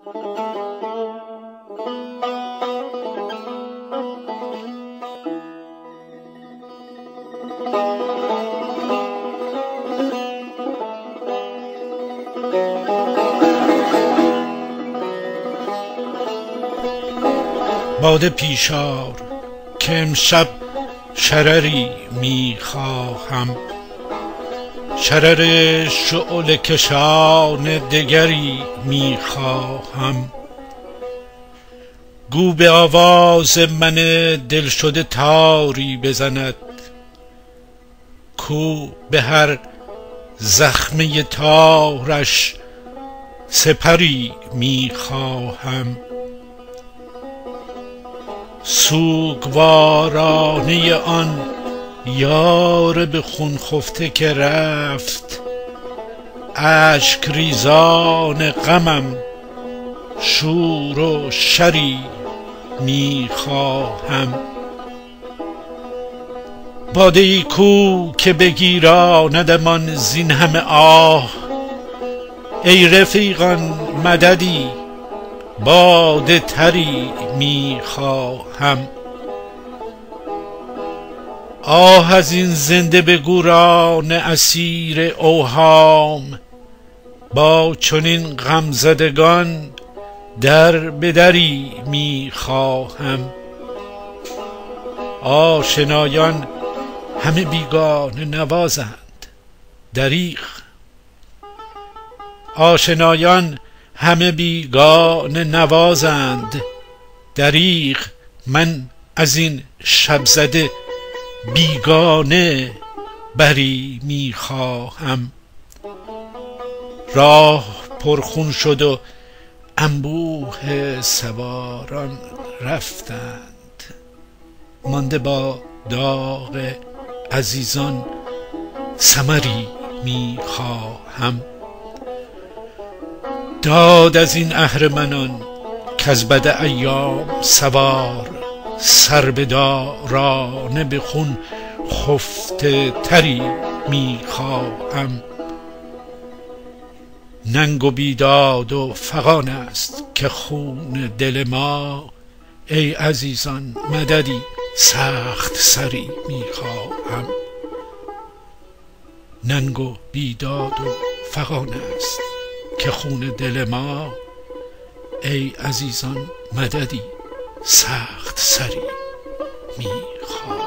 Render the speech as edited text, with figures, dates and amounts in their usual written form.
باده پیشار که امشب شرری میخواهم، شرر شعله کشان دگری میخواهم. گو به آواز من دلشده تاری بزند، کو به هر زخمه تارش سپری میخواهم. سوگوارانه آن یار به خون خفته که رفت، اشک ریزان غمم شور و شری میخواهم. باده ای کو که بگیراندمان زین همه آه، ای رفیقان مددی باده تری میخواهم. آه از این زنده به گوران اسیر اوهام، با چنین غمزدگان در به دری میخواهم. آشنایان همه بیگانه نوازند دریغ، آشنایان همه بیگانه نوازند دریغ. من از این شب زده بیگانه بری میخواهم. راه پرخون شد و انبوه سواران رفتند، مانده با داغ عزیزان ثمری میخواهم. داد از این اهرمنان کز بد ایام سوار، سر به دارانه به خون خفته تری میخواهم. ننگ و بیداد و فغان است که خون دل ما، ای عزیزان مددی سخت سری میخواهم. ننگ و بیداد و فغان است که خون دل ما، ای عزیزان مددی سخت سری میخواهم.